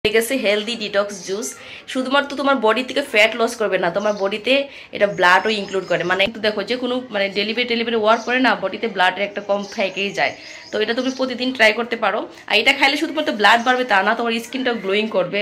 গেছে healthy detox juice. শুধুমাত্র তোমার বডি থেকে ফ্যাট লস করবে না, তোমার বডিতে এটা ব্লাডও ইনক্লুড করে। মানে একটু দেখো যে কোনো মানে ডেলিভারি ওয়ার্ক করে না, বডিতে ব্লাডের একটা কম থেকেই যায়। তো এটা তুমি প্রতিদিন ট্রাই করতে পারো। আর এটা খাইলে শুধুমাত্র ব্লাড বাড়বে তা না, তোমার স্কিনটাও গ্লোয়িং করবে।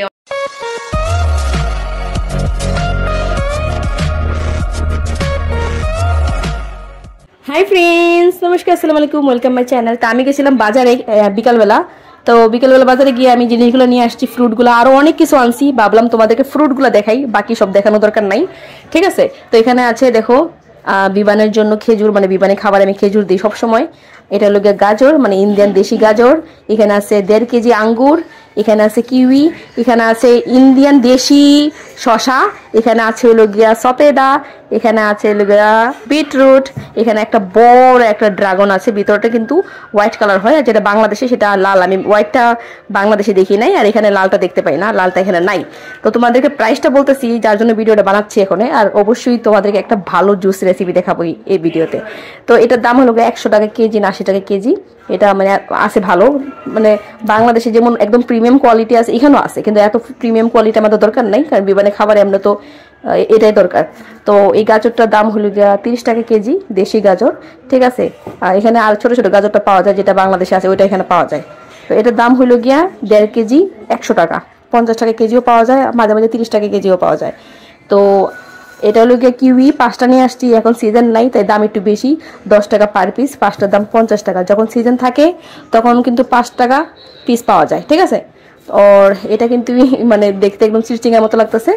হাই ফ্রেন্ডস, নমস্কার, আসসালামু আলাইকুম, ওয়েলকাম মাই চ্যানেল। তো আমি গেছিলাম বাজারে বিকালবেলা। তো বিকালবেলা বাজারে গিয়ে আমি জিনিসগুলো নিয়ে আসছি, ফ্রুটগুলো আরও অনেক কিছু আনছি। ভাবলাম তোমাদেরকে ফ্রুটগুলো দেখাই, বাকি সব দেখানোর দরকার নাই, ঠিক আছে? তো এখানে আছে দেখো বিবানের জন্য খেজুর, মানে বিবানে খাবার আমি খেজুর দিই সবসময়। এটা হলো গিয়ে গাজর, মানে ইন্ডিয়ান দেশি গাজর। এখানে আছে 1.5 কেজি আঙ্গুর, এখানে আছে কিউই, এখানে আছে ইন্ডিয়ান দেশি শশা, এখানে আছে হলো গিয়া সপেদা, এখানে আছে হলো গিয়া বিটরুট, এখানে একটা বড় একটা ড্রাগন আছে, ভিতরটা কিন্তু হোয়াইট কালার হয়, আর যেটা বাংলাদেশে সেটা লাল। আমি হোয়াইটটা বাংলাদেশে দেখি নাই, আর এখানে লালটা দেখতে পাই না, লালটা এখানে নাই। তো তোমাদেরকে প্রাইসটা বলতেছি, যার জন্য ভিডিওটা বানাচ্ছি এখন। আর অবশ্যই তোমাদেরকে একটা ভালো জুস রেসিপি দেখাবো এই ভিডিওতে। তো এটার দাম হলো 100 টাকা কেজি না 80 টাকা কেজি। এটা মানে আছে ভালো, মানে বাংলাদেশে যেমন একদম প্রিমিয়াম কোয়ালিটি আছে এখানেও আছে, কিন্তু এত প্রিমিয়াম কোয়ালিটি আমাদের দরকার নাই, কারণ বিমানে খাবার আমরা তো এটাই দরকার। তো এই গাজরটার দাম হলো গিয়া 30 টাকা কেজি, দেশি গাজর, ঠিক আছে? আর এখানে আর ছোট ছোট গাজরটা পাওয়া যায়, যেটা বাংলাদেশে আছে ওইটা এখানে পাওয়া যায়। তো এটার দাম হলো গিয়া 1.5 কেজি 100 টাকা, 50 টাকা কেজিও পাওয়া যায়, মাঝে মাঝে 30 টাকা কেজিও পাওয়া যায়। তো এটা হলো গিয়ে কিউই 5টা নিয়ে আসছি, এখন সিজন নাই তাই দাম একটু বেশি, 10 টাকা পার পিস, 5টার দাম 50 টাকা। যখন সিজন থাকে তখন কিন্তু 5 টাকা পিস পাওয়া যায়, ঠিক আছে? আর এটা কিন্তু মানে দেখতে একদম চিরচিঙ্গার মতো লাগতেছে।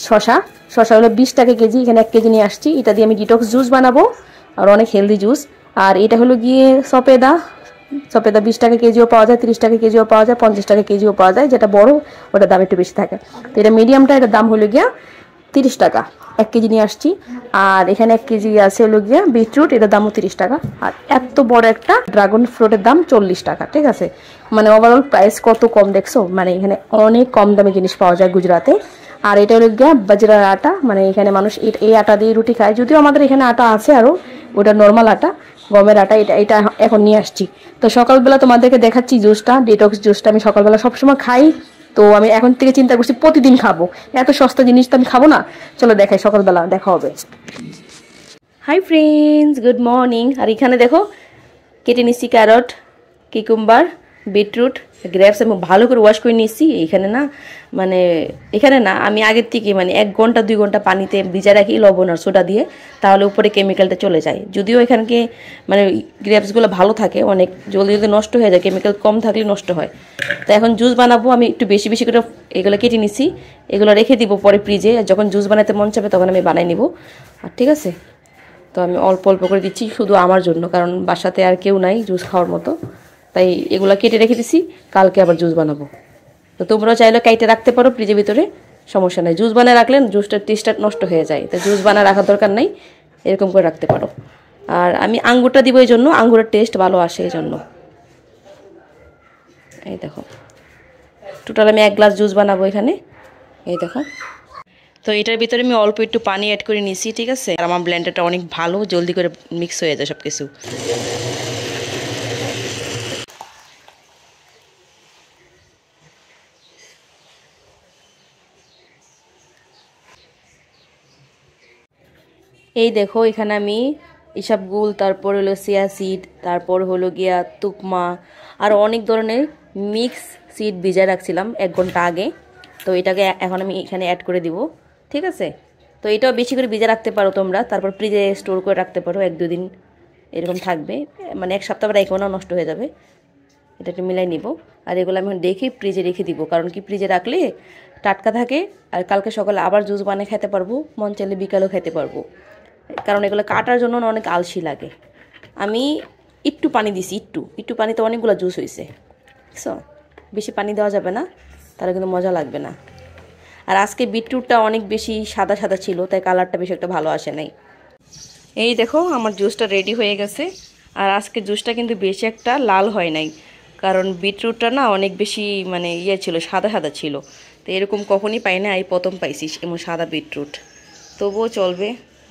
শশা হলো 20 টাকা কেজি, এখানে 1 কেজি নিয়ে আসছি। এটা দিয়ে আমি ডিটক্স জুস বানাবো, আর অনেক হেলদি জুস। আর এটা হলো গিয়ে সপেদা 20 টাকা কেজিও পাওয়া যায়, 30 টাকা কেজিও পাওয়া যায়, 50 টাকা কেজিও পাওয়া যায়। যেটা বড় ওটার দাম একটু বেশি থাকে। তো এটা মিডিয়ামটা, এটার দাম হলো গিয়া 30 টাকা, 1 কেজি নিয়ে আসছি। আর এখানে 1 কেজি আছে হলো গিয়া বিটরুট, এটার দামও 30 টাকা। আর এত বড় একটা ড্রাগন ফ্রুটের দাম 40 টাকা, ঠিক আছে? মানে ওভারঅল প্রাইস কত কম দেখছো, মানে এখানে অনেক কম দামে জিনিস পাওয়া যায় গুজরাতে। আর এটা হলো গিয়া বাজরার আটা, মানে এখানে মানুষ এই আটা দিয়ে রুটি খায়, যদিও আমাদের এখানে আটা আছে আরও, ওটা নর্মাল আটা, গমের আটা। এটা এখন নিয়ে আসছি। তো সকালবেলা তোমাদেরকে দেখাচ্ছি জুসটা, ডিটক্স জুসটা আমি সকালবেলা সবসময় খাই। তো আমি এখন থেকে চিন্তা করছি প্রতিদিন খাবো, এত সস্তা জিনিস তো আমি খাবো না। চলো দেখাই, সকালবেলা দেখা হবে। Hi friends, good morning. আর এখানে দেখো কেটে নিচ্ছি ক্যারট, কিকুম্বার, বিটরুট, গ্রেপস আমি ভালো করে ওয়াশ করে নিচ্ছি। এখানে না আমি আগের থেকে মানে 1 ঘন্টা 2 ঘন্টা পানিতে ভিজা রাখি লবণ আর সোডা দিয়ে, তাহলে উপরে কেমিক্যালটা চলে যায়। যদিও এখানকে মানে গ্রেপসগুলো ভালো থাকে, অনেক জলদি জলদি নষ্ট হয়ে যায়, কেমিক্যাল কম থাকলে নষ্ট হয়। তো এখন জুস বানাবো, আমি একটু বেশি বেশি করে এগুলো কেটে নিচ্ছি, এগুলো রেখে দিব পরে ফ্রিজে, যখন জুস বানাতে মন চাবে তখন আমি বানাই নিব। আর ঠিক আছে, তো আমি অল্প অল্প করে দিচ্ছি শুধু আমার জন্য, কারণ বাসাতে আর কেউ নাই জুস খাওয়ার মতো, তাই এগুলো কেটে রেখে দিছি, কালকে আবার জুস বানাবো। তো তোমরাও চাইলে কেটে রাখতে পারো ফ্রিজের ভিতরে, সমস্যা নেই। জুস বানায় রাখলেন জুসটার টেস্টটা নষ্ট হয়ে যায়, তাই জুস বানায় রাখার দরকার নাই, এরকম করে রাখতে পারো। আর আমি আঙ্গুরটা দিব এই জন্য, আঙ্গুরের টেস্ট ভালো আসে এই জন্য। এই দেখো টোটাল আমি 1 গ্লাস জুস বানাবো এখানে, এই দেখো। তো এটার ভিতরে আমি অল্প একটু পানি অ্যাড করে নিছি, ঠিক আছে? আর আমার ব্লেন্ডারটা অনেক ভালো, জলদি করে মিক্স হয়ে যায় সব কিছু। এই দেখো এখানে আমি ইসাবগুল, তারপর হলো চিয়া সিড, তারপর হলো গিয়া তুকমা, আর অনেক ধরনের মিক্স সিড ভিজা রাখছিলাম 1 ঘন্টা আগে। তো এটাকে এখন আমি এখানে অ্যাড করে দিব, ঠিক আছে? তো এটাও বেশি করে ভিজা রাখতে পারো তোমরা, তারপর ফ্রিজে স্টোর করে রাখতে পারো, 1-2 দিন এরকম থাকবে, মানে 1 সপ্তাহ পরে এখনও নষ্ট হয়ে যাবে। এটা একটু মিলাই নিব। আর এগুলো আমি দেখে ফ্রিজে রেখে দিব, কারণ কি ফ্রিজে রাখলে টাটকা থাকে, আর কালকে সকালে আবার জুস বানিয়ে খেতে পারবো, মন চাইলে বিকালেও খেতে পারবো, কারণ এগুলো কাটার জন্য অনেক আলসি লাগে। আমি একটু পানি দিছি, একটু পানিতে অনেকগুলো জুস হয়েছে, বুঝছো? বেশি পানি দেওয়া যাবে না, তাহলে কিন্তু মজা লাগবে না। আর আজকে বিটরুটটা অনেক বেশি সাদা সাদা ছিল, তাই কালারটা বেশি একটা ভালো আসে নাই। এই দেখো আমার জুসটা রেডি হয়ে গেছে। আর আজকে জুসটা কিন্তু বেশি একটা লাল হয় নাই, কারণ বিটরুটটা না অনেক বেশি মানে ছিল, সাদা সাদা ছিল। তো এরকম কখনই পাই না, এই প্রথম পাইছি এমন সাদা বিটরুট, তবুও চলবে।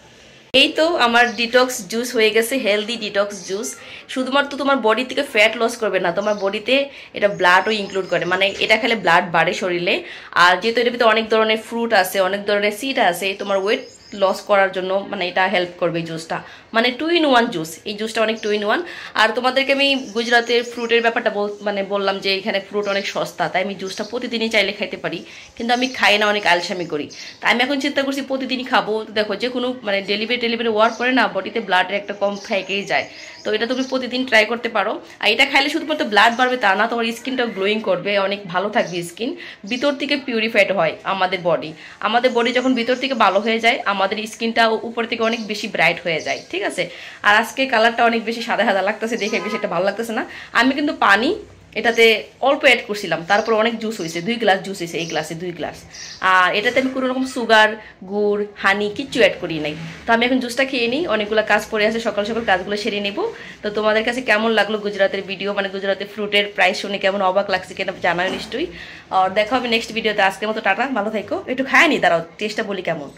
এই তো আমার ডিটক্স জুস হয়ে গেছে, হেলদি ডিটক্স জুস। শুধুমাত্র তোমার বডি থেকে ফ্যাট লস করবে না, তোমার বডিতে এটা ব্লাডও ইনক্লুড করে, মানে এটা খেলে ব্লাড বাড়ে শরীরে। আর যেহেতু এটার ভিতরে অনেক ধরনের ফ্রুট আছে, অনেক ধরনের সিড আছে, তোমার ওয়েট লস করার জন্য মানে এটা হেল্প করবে এই জুসটা। মানে 2 in 1 জুস, এই জুসটা অনেক 2 in 1। আর তোমাদেরকে আমি গুজরাতের ফ্রুটের ব্যাপারটা বললাম যে এখানে ফ্রুট অনেক সস্তা, তাই আমি জুসটা প্রতিদিনই চাইলে খাইতে পারি, কিন্তু আমি খাই না, অনেক আলসামি করি। তাই আমি এখন চিন্তা করছি প্রতিদিনই খাবো। দেখো যে কোনো মানে ডেলিভারি ওয়ার্ক করে না, বডিতে ব্লাডের একটা কম থেকেই যায়। তো এটা তুমি প্রতিদিন ট্রাই করতে পারো। আর এটা খাইলে শুধুমাত্র ব্লাড বাড়বে তা না, তোমার স্কিনটাও গ্লোয়িং করবে, অনেক ভালো থাকবে স্কিন, ভিতর থেকে পিউরিফাইড হয় আমাদের বডি যখন ভিতর থেকে ভালো হয়ে যায়, আমাদের স্কিনটা উপর থেকে অনেক বেশি ব্রাইট হয়ে যায়, ঠিক আছে। আর আজকে কালারটা অনেক বেশি সাদা সাদা লাগতেছে, দেখে বেশি একটা ভালো লাগতেছে না। আমি কিন্তু পানি এটাতে অল্প অ্যাড করছিলাম, তারপর অনেক জুস হয়েছে, 2 গ্লাস জুস হয়েছে, এই গ্লাসে 2 গ্লাস। আর এটাতে আমি কোনো রকম সুগার, গুড়, হানি কিচ্ছু অ্যাড করি নাই। তো আমি এখন জুসটা খেয়ে নিই, অনেকগুলো কাজ পড়ে আছে, সকাল সকাল কাজগুলো সেরে নেব। তো তোমাদের কাছে কেমন লাগলো গুজরাতের ভিডিও, মানে গুজরাতের ফ্রুটের প্রাইস শুনে কেমন অবাক লাগছে কিনা জানাও নিশ্চয়ই। আর দেখা হবে নেক্সট ভিডিওতে। আজকের মতো টাটা, ভালো থাকো। একটু খায় নি, দাঁড়াও টেস্টটা বলি কেমন।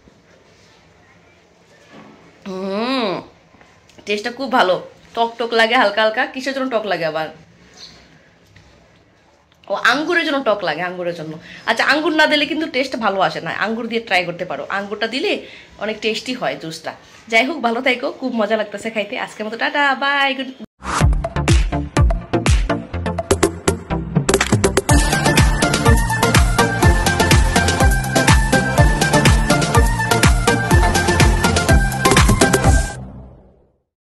টেস্টটা খুব ভালো, টক টক লাগে হালকা হালকা। কিসের জন্য টক লাগে আবার? ও আঙ্গুরের জন্য টক লাগে, আঙ্গুরের জন্য। আচ্ছা, আঙ্গুর না দিলে কিন্তু টেস্ট ভালো আসে না, আঙ্গুর দিয়ে ট্রাই করতে পারো, আঙ্গুরটা দিলে অনেক টেস্টি হয় জুসটা। যাই হোক, ভালো থাকো, খুব মজা লাগতেছে খাইতে। আজকের মতো টাটা, বাই, গুড।